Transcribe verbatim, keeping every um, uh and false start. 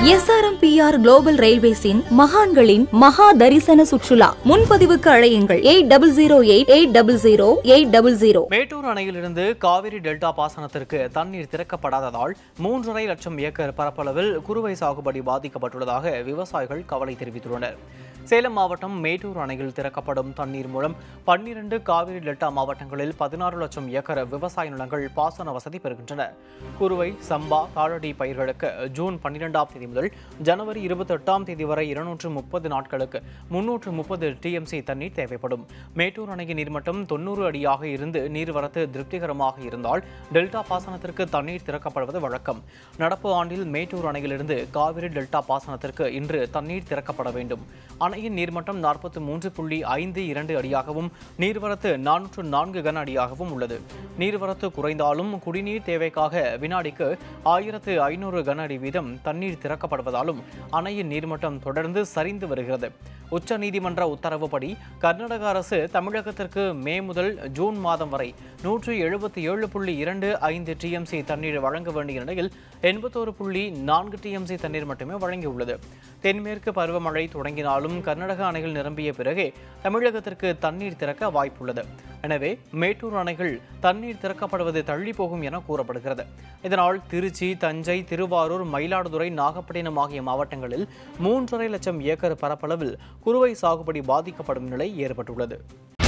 S L M METTUR Global Railways in மகான்களின் மகா தரிசன சுற்றுலா. முன்பதிவுக்கு அழையுங்கள் eight zero zero eight eight zero zero eight zero zero. Mettur அணையிலிருந்து Kaveri delta பாசனத்திற்கு தண்ணீர் திறக்கப்படாததால் மூன்றரை லட்சம் ஏக்கர் பரப்பளவில் குறுவை சாகுபடி பாதிக்கப்பட்டுள்ளதாக விவசாயிகள் கவலை தெரிவித்துள்ளனர். சேலம் மாவட்டம் மேட்டூர் அணையில் திறக்கப்படும் தண்ணீர் மூலம் பன்னிரண்டு காவிரி டெல்டா மாவட்டங்களில் பதினாறு லட்சம் ஏக்கர் விவசாய நிலங்கள் பாசன வசதி பெறுகின்றன. குறுவை, சம்பா, தாழடி பயிர்களுக்கு ஜூன் பன்னிரெண்டாம் தேதி முதல் ஜனவரி இருபத்தி எட்டாம் தேதி வரை இருநூற்று முப்பது நாட்களுக்கு முன்னூற்று முப்பது டிஎம்சி தண்ணீர் தேவைப்படும். மேட்டூர் அணையின் நீர்மட்டம் தொன்னூறு அடியாக இருந்து நீர்வரத்து திருப்திகரமாக இருந்தால் டெல்டா பாசனத்திற்கு தண்ணீர் திறக்கப்படுவது வழக்கம். நடப்பு ஆண்டில் மேட்டூர் அணையிலிருந்து காவிரி டெல்டா பாசனத்திற்கு இன்று தண்ணீர் திறக்கப்பட வேண்டும். அணையின் நீர்மட்டம் நாற்பத்தி மூன்று புள்ளி ஐந்து இரண்டு அடியாகவும் நீர்வரத்து நானூற்று நான்கு கன அடியாகவும் உள்ளது. நீர்வரத்து குறைந்தாலும் குடிநீர் தேவைக்காக வினாடிக்கு ஆயிரத்து ஐநூறு கன அடி வீதம் தண்ணீர் திறக்கப்படுவதாலும் அணையின் நீர்மட்டம் தொடர்ந்து சரிந்து வருகிறது. உச்ச நீதிமன்ற உத்தரவுப்படி கர்நாடக அரசு தமிழகத்திற்கு மே முதல் ஜூன் மாதம் வரை நூற்று எழுபத்தி ஏழு புள்ளி இரண்டு ஐந்து டிஎம்சி தண்ணீர் வழங்க வேண்டிய நிலையில் எண்பத்தோரு புள்ளி நான்கு டிஎம்சி தண்ணீர் மட்டுமே வழங்கியுள்ளது. தென்மேற்கு பருவமழை தொடங்கினாலும் கர்நாடக அணைகள் நிரம்பிய பிறகே தமிழகத்திற்கு தண்ணீர் திறக்க வாய்ப்புள்ளது. எனவே மேட்டூர் அணைகள் தண்ணீர் திறக்கப்படுவது தள்ளி போகும் என கூறப்படுகிறது. இதனால் திருச்சி, தஞ்சை, திருவாரூர், மயிலாடுதுறை, நாகப்பட்டினம் ஆகிய மாவட்டங்களில் மூன்றரை லட்சம் ஏக்கர் பரப்பளவில் குறுவை சாகுபடி பாதிக்கப்படும் நிலை ஏற்பட்டுள்ளது.